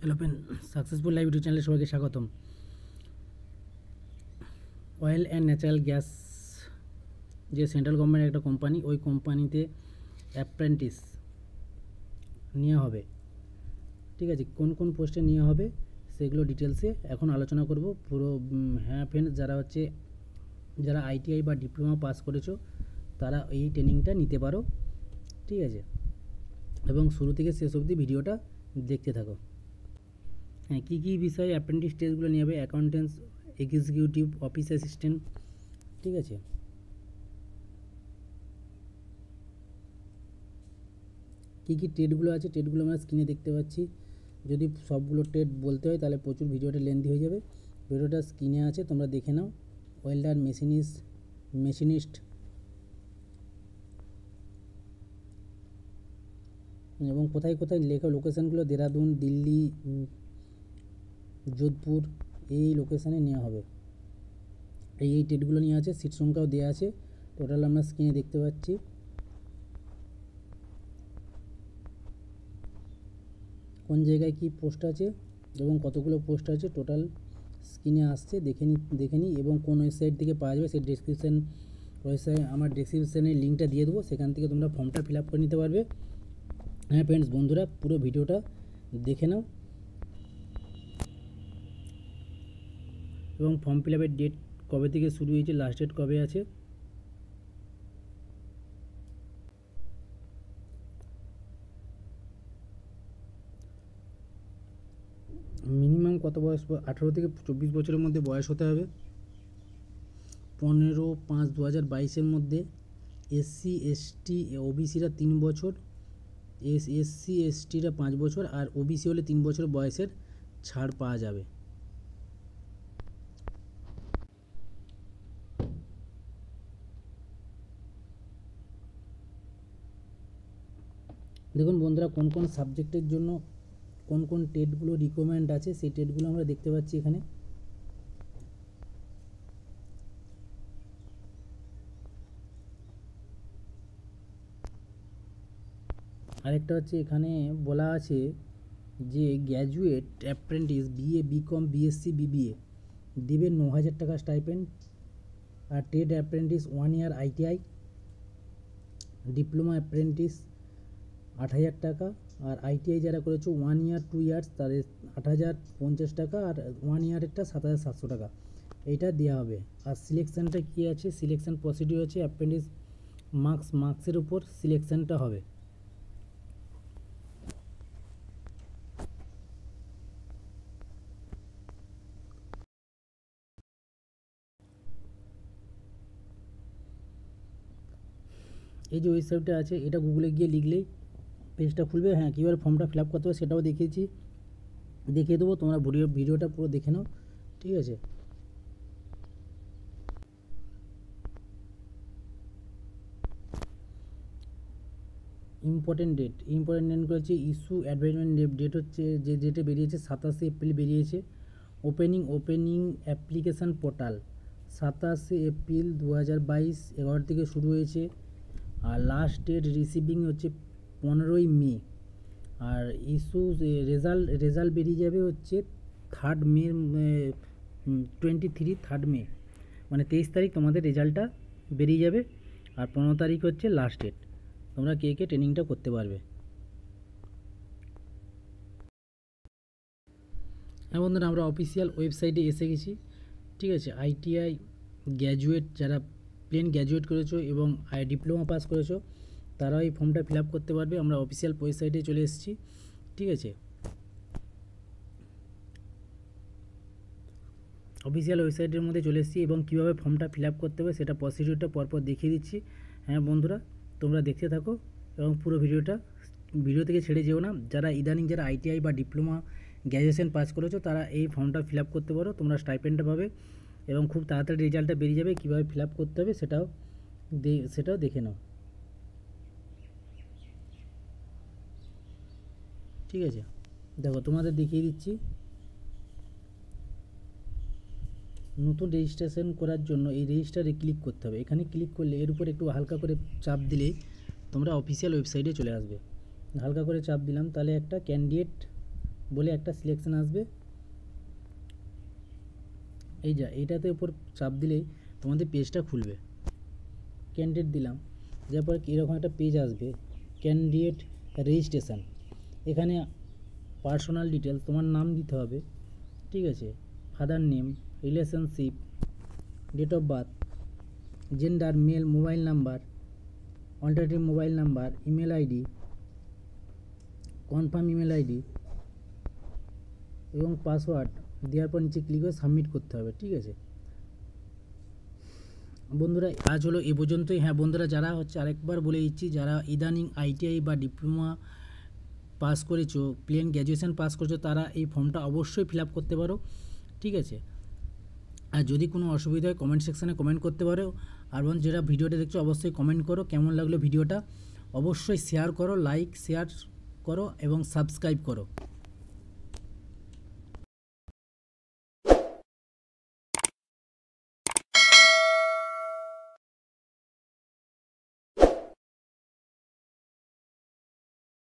Hello friend, successful live YouTube চ্যানেলে সবাইকে স্বাগতম। অয়েল অ্যান্ড ন্যাচারাল গ্যাস যে সেন্ট্রাল গভর্নমেন্টের একটা কোম্পানি, ওই কোম্পানিতে অ্যাপ্রেন্টিস নেওয়া হবে। ঠিক আছে, কোন কোন পোস্টে নেওয়া হবে সেগুলো ডিটেলসে এখন আলোচনা করব পুরো। হ্যাঁ ফ্রেন্ড, যারা আইটিআই বা ডিপ্লোমা পাস করেছো তারা এই ট্রেনিংটা নিতে পারো। ঠিক আছে, এবং শুরু থেকে শেষ অবধি ভিডিওটা দেখতে থাকো। হ্যাঁ, কী কী বিষয়ে অ্যাপ্রেন্টিস টেস্টগুলো নিয়ে হবে? Accountants, executive, office assistant. ঠিক আছে, কী কী ট্রেডগুলো আছে ট্রেডগুলো আমরা স্ক্রিনে দেখতে পাচ্ছি। যদি সবগুলো ট্রেড বলতে হয় তাহলে প্রচুর ভিডিওটা লেন্দি হয়ে যাবে। ভিডিওটা স্ক্রিনে আছে, তোমরা দেখে নাও। ওয়েল্ডার, মেশিনিস্ট, এবং কোথায় কোথায় লেখা লোকেশানগুলো দেরাদুন, দিল্লি, যোধপুর, এই লোকেশানে নেওয়া হবে। এই ট্রেডগুলো নিয়ে আছে, সিট সংখ্যাও দেওয়া আছে। টোটাল আমরা স্ক্রিনে দেখতে পাচ্ছি। কোন জায়গায় কি পোস্ট আছে এবং কতগুলো পোস্ট আছে টোটাল স্ক্রিনে আসছে, দেখে নিই। এবং কোন ওয়েবসাইট থেকে পাওয়া যাবে সেই আমার ডেসক্রিপশানে লিঙ্কটা দিয়ে দেবো, সেখান থেকে তোমরা ফর্মটা ফিল আপ করে নিতে পারবে। হ্যাঁ ফ্রেন্ডস, বন্ধুরা পুরো ভিডিওটা দেখে নাও। এবং ফর্ম ফিল আপের ডেট কবে থেকে শুরু হয়েছে, লাস্ট ডেট কবে আছে। মিনিমাম কত বয়স? 18 থেকে 24 বছরের মধ্যে বয়স হতে হবে। 15/5/2022 মধ্যে এসসি, এসটি, ওবিসিরা 3 বছর, এসসি এসটিরা 5 বছর, আর ওবিসি হলে 3 বছর বয়সের ছাড় পাওয়া যাবে। দেখুন বন্ধুরা, কোন কোন সাবজেক্টের জন্য কোন কোন টেটগুলো রিকমেন্ড আছে সেই টেটগুলো আমরা দেখতে পাচ্ছি এখানে। আরেকটা হচ্ছে এখানে বলা আছে যে graduate apprentice BA, BCom, BSc, BBA দেবে 9,000 টাকা স্টাইপেন্ড। আর trade apprentice 1 year ITI, diploma apprentice 8,000 টাকা। আর আইটিআই যারা করেছো 1 ইয়ার 2 ইয়ার্স তাদের 8,050 টাকা, আর 1 ইয়ারেরটা 7,700 টাকা এইটা দেওয়া হবে। আর সিলেকশানটা কী আছে, সিলেকশান প্রসিডিউর আছে অ্যাপ্রেন্টিস মার্কসের উপর সিলেকশানটা হবে। এই যে ওয়েবসাইটটা আছে, এটা গুগলে গিয়ে লিখলেই পেজটা খুলবে। হ্যাঁ, কীভাবে ফর্মটা ফিল আপ করতে হবে সেটাও দেখিয়ে দেবো। তোমরা ভিডিওটা পুরো দেখে নাও। ঠিক আছে, ইম্পর্টেন্ট ডেট হচ্ছে ইস্যু অ্যাডভার্টাইজমেন্ট ডেট হচ্ছে যে ডেটে বেরিয়েছে 27 এপ্রিল বেরিয়েছে। ওপেনিং অ্যাপ্লিকেশান পোর্টাল 27 এপ্রিল 2022 11 থেকে শুরু হয়েছে। আর লাস্ট ডেট রিসিভিং হচ্ছে 15 মে। আর ইস্যু রেজাল্ট বেরিয়ে যাবে হচ্ছে 3 মে, 3 মে, মানে 23 তারিখ তোমাদের রেজাল্টটা বেরিয়ে যাবে। আর 15 তারিখ হচ্ছে লাস্ট ডেট, তোমরা কে কে ট্রেনিংটা করতে পারবে। হ্যাঁ বন্ধুরা, আমরা অফিসিয়াল ওয়েবসাইটে এসে গেছি। ঠিক আছে, আইটিআই গ্র্যাজুয়েট, যারা প্লেন গ্র্যাজুয়েট করেছো এবং ডিপ্লোমা পাস করেছো তারাও এই ফর্মটা ফিল আপ করতে পারবে। আমরা অফিসিয়াল ওয়েবসাইটে চলে এসেছি। ঠিক আছে, অফিসিয়াল ওয়েবসাইটের মধ্যে চলে এসেছি এবং কীভাবে ফর্মটা ফিল আপ করতে হবে সেটা প্রসিডিউরটা পরপর দেখিয়ে দিচ্ছি। হ্যাঁ বন্ধুরা, তোমরা দেখতে থাকো এবং পুরো ভিডিও থেকে ছেড়ে যেও না। যারা আইটিআই বা ডিপ্লোমা গ্র্যাজুয়েশন পাস করেছো তারা এই ফর্মটা ফিল আপ করতে পারো, তোমরা স্টাইপেন্ডটা পাবে এবং খুব তাড়াতাড়ি রেজাল্টটা বেরিয়ে যাবে। কীভাবে ফিল আপ করতে হবে সেটাও দেখে নাও। ঠিক আছে, দেখো তোমাদের দেখিয়ে দিচ্ছি। নতুন রেজিস্ট্রেশন করার জন্য এই রেজিস্টারে ক্লিক করতে হবে। এখানে ক্লিক করলে এর উপর একটু হালকা করে চাপ দিলেই তোমরা অফিসিয়াল ওয়েবসাইটে চলে আসবে। হালকা করে চাপ দিলাম, তাহলে একটা ক্যান্ডিডেট বলে একটা সিলেকশন আসবে। এই যা এইটাতে উপর চাপ দিলেই তোমাদের পেজটা খুলবে। ক্যান্ডিডেট দিলাম, যার পরে এরকম একটা পেজ আসবে, ক্যান্ডিডেট রেজিস্ট্রেশন। এখানে পার্সোনাল ডিটেলস, তোমার নাম দিতে হবে, ঠিক আছে, father name, relationship, date of birth, gender male, mobile number, alternative mobile number, email ID, confirm email ID এবং পাসওয়ার্ড দেওয়ার পর নিচে ক্লিক করে সাবমিট করতে হবে, ঠিক আছে। বন্ধুরা আজ হলো এ পর্যন্তই। হ্যাঁ বন্ধুরা, যারা হচ্ছে আরেকবার বলে দিচ্ছি, যারা ইদানিং আইটিআই বা ডিপ্লোমা পাস করেছো, প্লেন গ্র্যাজুয়েশন পাস করেছো, তারা এই ফর্মটা অবশ্যই ফিল আপ করতে পারো, ঠিক আছে। আর যদি কোনো অসুবিধা হয় কমেন্ট সেকশানে কমেন্ট করতে পারো। আর যারা ভিডিওটা দেখছো অবশ্যই কমেন্ট করো কেমন লাগলো ভিডিওটা, অবশ্যই শেয়ার করো, লাইক শেয়ার করো এবং সাবস্ক্রাইব করো।